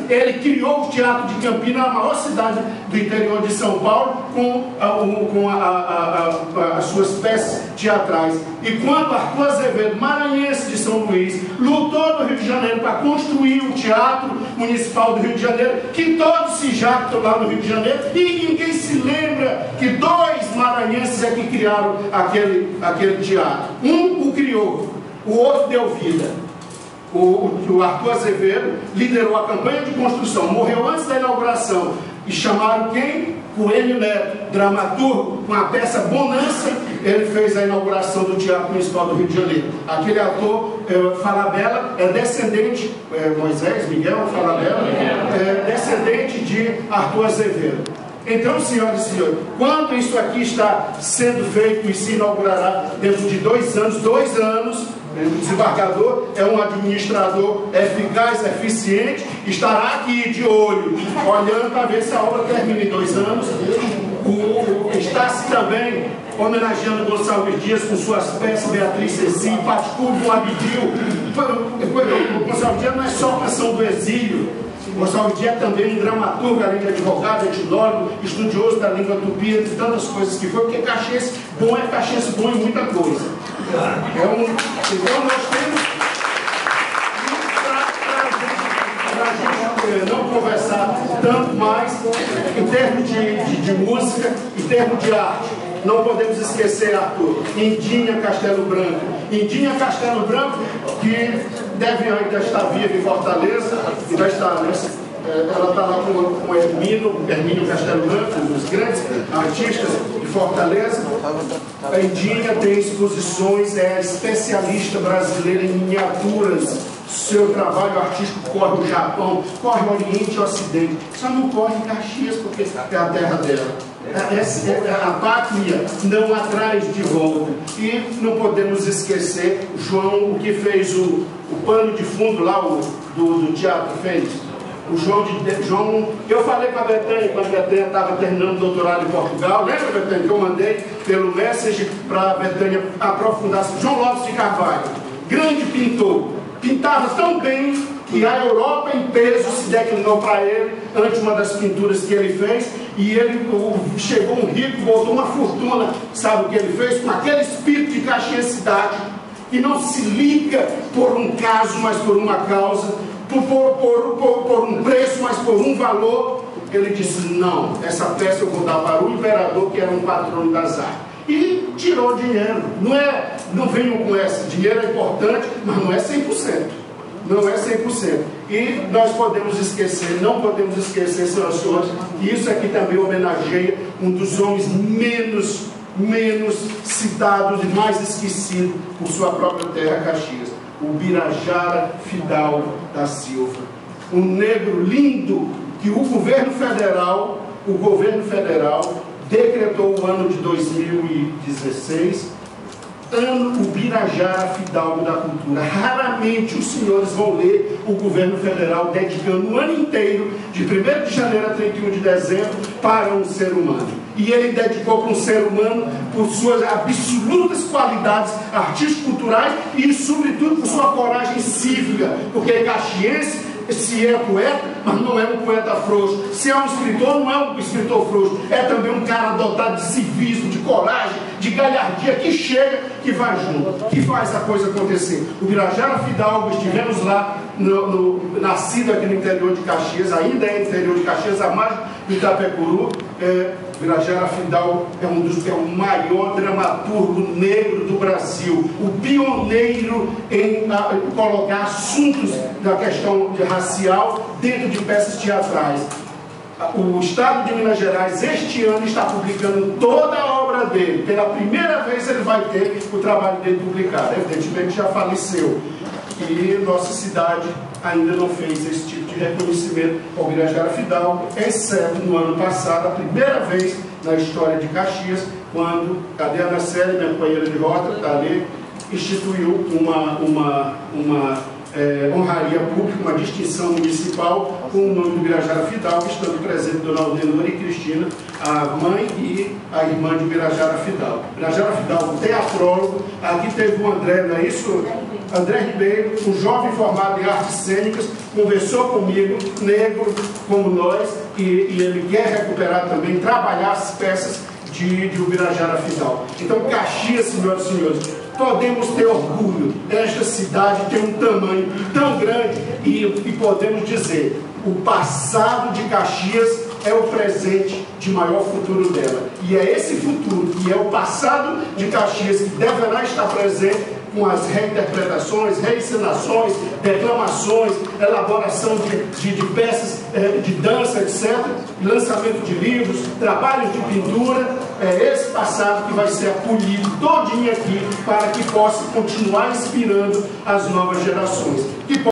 ele criou o Teatro de Campina, a maior cidade do interior de São Paulo, com as suas peças teatrais. E quando Arthur Azevedo, maranhense de São Luís, lutou no Rio de Janeiro para construir o Teatro Municipal do Rio de Janeiro, que todos se jactam lá no Rio de Janeiro, e ninguém se lembra que 2 maranhenses é que criaram aquele teatro. Um o criou, o outro deu vida. O Arthur Azevedo liderou a campanha de construção, morreu antes da inauguração, e chamaram quem? Coelho Neto, dramaturgo, com a peça Bonança. Ele fez a inauguração do Teatro Municipal do Rio de Janeiro. Aquele ator, Falabella, é descendente, Moisés, Miguel Falabella, é descendente de Arthur Azevedo. Então, senhoras e senhores, quando isso aqui está sendo feito e se inaugurará dentro de 2 anos, o desembargador é um administrador eficaz, eficiente, estará aqui de olho, olhando para ver se a obra termina em 2 anos. Está-se também homenageando Gonçalves Dias com suas peças, Beatriz Ceci, Paticúlio, Abdil. Gonçalves Dias não é só canção do exílio. Gonçalves Dias é também um dramaturgo, além de advogado, etnólogo, estudioso da língua tupi, entre tantas coisas que foi, porque caxiense bom é caxiense bom em muita coisa. Então nós temos, para a gente não conversar tanto mais, em termos de música, em termos de arte, não podemos esquecer, Arthur, Indinha Castelo Branco. Indinha Castelo Branco, que deve ainda estar viva em Fortaleza, e vai estar, né? Ela está lá com o Hermínio Castelo Branco, um dos grandes artistas de Fortaleza. A Indinha tem exposições, é especialista brasileira em miniaturas. Seu trabalho artístico corre o Japão, corre o Oriente e o Ocidente. Só não corre em Caxias, porque é a terra dela. A pátria não atrás de volta. E não podemos esquecer João, o que fez o pano de fundo lá do Teatro Fênix. O João, eu falei para a Betânia, quando a Betânia estava terminando o doutorado em Portugal, lembra, Betânia, que eu mandei pelo message para a Betânia aprofundar. João Lopes de Carvalho, grande pintor, pintava tão bem que a Europa em peso se declinou para ele ante uma das pinturas que ele fez, e ele chegou um rico, botou uma fortuna. Sabe o que ele fez? Com aquele espírito de caxiensidade, que não se liga por um caso, mas por uma causa, por um preço, mas por um valor. Ele disse: não, essa peça eu vou dar para o imperador, que era um patrono das artes. E tirou dinheiro. Não venham com essa. Dinheiro é importante, mas não é 100%. Não é 100%. E nós podemos esquecer, não podemos esquecer, senhoras e senhores, que isso aqui também homenageia um dos homens menos citados e mais esquecidos por sua própria terra, Caxias, o Birajara Fidalgo da Silva. Um negro lindo que o governo federal decretou o ano de 2016, ano Birajara Fidalgo da Cultura. Raramente os senhores vão ler o governo federal dedicando o ano inteiro, de 1º de janeiro a 31 de dezembro, para um ser humano. E ele dedicou para um ser humano por suas absolutas qualidades artístico-culturais e, sobretudo, por sua coragem cívica, porque caxiense, se é poeta, mas não é um poeta frouxo. Se é um escritor, não é um escritor frouxo. É também um cara dotado de civismo, de coragem, de galhardia, que chega, que vai junto, que faz a coisa acontecer. O Birajara Fidalgo, estivemos lá, nascido aqui no interior de Caxias, ainda é interior de Caxias, à margem do Itapecuru. Birajara Fidalgo é o maior dramaturgo negro do Brasil, o pioneiro em colocar assuntos da questão racial dentro de peças teatrais. O Estado de Minas Gerais este ano está publicando toda a obra dele. Pela primeira vez ele vai ter o trabalho dele publicado. Evidentemente já faleceu, e nossa cidade ainda não fez esse tipo de reconhecimento ao Birajara Fidalgo, exceto no ano passado, a primeira vez na história de Caxias, quando a Diana Célia, minha companheira de rota, está ali, instituiu uma honraria pública, uma distinção municipal com o nome do Birajara Fidalgo, estando presente Dona Aldenor e Cristina, a mãe e a irmã de Birajara Fidalgo. Birajara Fidalgo, teatrólogo. Aqui teve o André, não é isso? André Ribeiro, um jovem formado em artes cênicas, conversou comigo, negro como nós, e ele quer recuperar também, trabalhar as peças de Ubirajara Fidalgo. Então, Caxias, senhoras e senhores, podemos ter orgulho. Esta cidade tem um tamanho tão grande e podemos dizer, o passado de Caxias é o presente de maior futuro dela. E é esse futuro, que é o passado de Caxias, que deverá estar presente com as reinterpretações, reencenações, declamações, elaboração de peças de dança, etc., lançamento de livros, trabalhos de pintura. É esse passado que vai ser acolhido todinho aqui para que possa continuar inspirando as novas gerações.